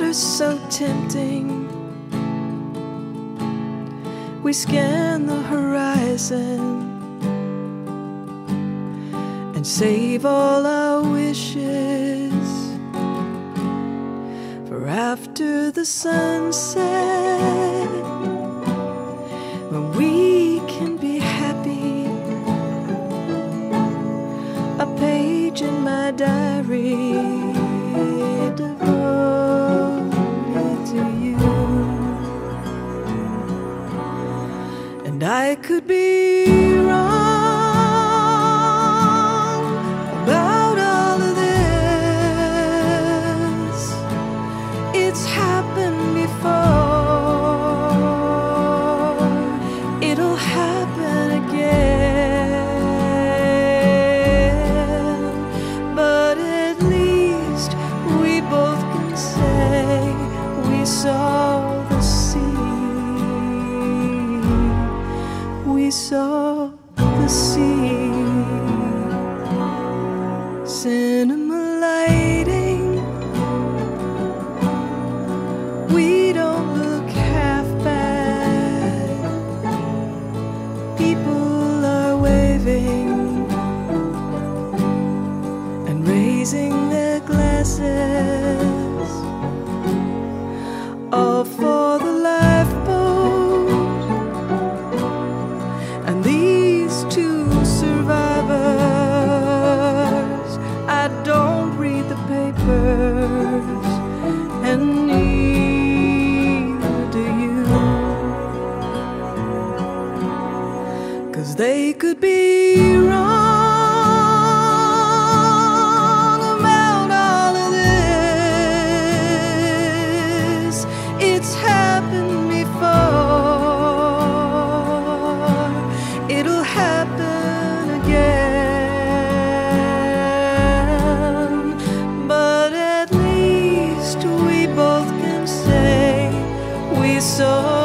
were so tempting. We scanned the horizon and save all our wishes for after the sunset, when we can be happy. A page in my diary devoted to you. And I could be wrong about all of this. It's happened before. It'll happen again. But at least we both can say we saw the sea. We saw the sea. Cinema lighting. We don't look half bad. People are waving and raising their glasses, all for the lifeboat and these two survivors. I don't read the papers, and neither do you, 'cause they could be wrong about all of this. It's happened before. It'll happen again. But at least we both can say we saw